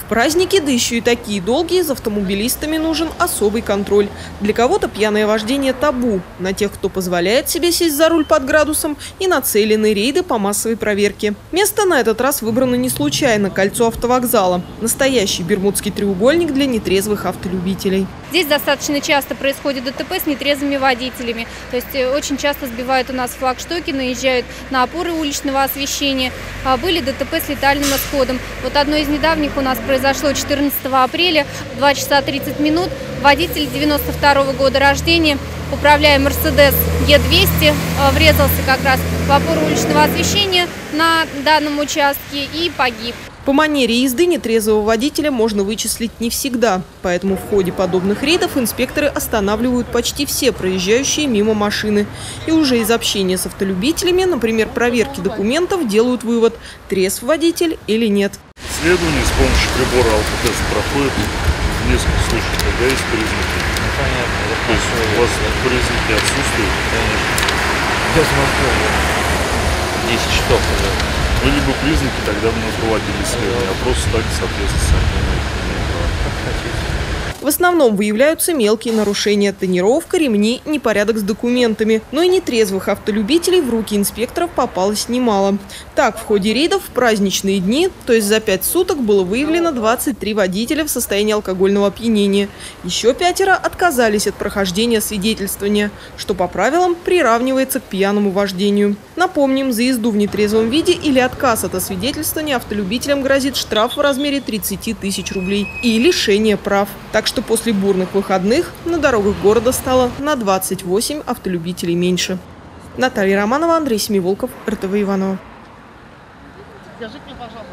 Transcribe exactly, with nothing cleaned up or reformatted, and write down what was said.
Праздники, да еще и такие долгие, за автомобилистами нужен особый контроль. Для кого-то пьяное вождение табу. На тех, кто позволяет себе сесть за руль под градусом, и нацелены рейды по массовой проверке. Место на этот раз выбрано не случайно – кольцо автовокзала. Настоящий бермудский треугольник для нетрезвых автолюбителей. Здесь достаточно часто происходит ДТП с нетрезвыми водителями. То есть очень часто сбивают у нас флагштоки, наезжают на опоры уличного освещения. Были ДТП с летальным исходом. Вот одно из недавних у нас произошло. Произошло четырнадцатого апреля, два часа тридцать минут. Водитель девяносто второго года рождения, управляя Мерседес Е двести, врезался как раз в опору уличного освещения на данном участке и погиб. По манере езды нетрезвого водителя можно вычислить не всегда. Поэтому в ходе подобных рейдов инспекторы останавливают почти все проезжающие мимо машины. И уже из общения с автолюбителями, например, проверки документов, делают вывод – трезв водитель или нет. Исследование с помощью прибора алкотест проходит в нескольких случаях, когда есть признаки. Ну, понятно. То есть у вас признаки отсутствуют? Конечно. Безусловно. десять часов уже. Ну, либо признаки, тогда бы мы проводили исследование, а просто так соответственно не прав. В основном выявляются мелкие нарушения – тонировка, ремни, непорядок с документами. Но и нетрезвых автолюбителей в руки инспекторов попалось немало. Так, в ходе рейдов в праздничные дни, то есть за пять суток, было выявлено двадцать три водителя в состоянии алкогольного опьянения. Еще пятеро отказались от прохождения свидетельствования, что по правилам приравнивается к пьяному вождению. Напомним, за езду в нетрезвом виде или отказ от освидетельствования автолюбителям грозит штраф в размере тридцати тысяч рублей и лишение прав. Так что после бурных выходных на дорогах города стало на двадцать восемь автолюбителей меньше. Наталья Романова, Андрей Семиволков, эр тэ вэ Иваново. Скажите мне, пожалуйста.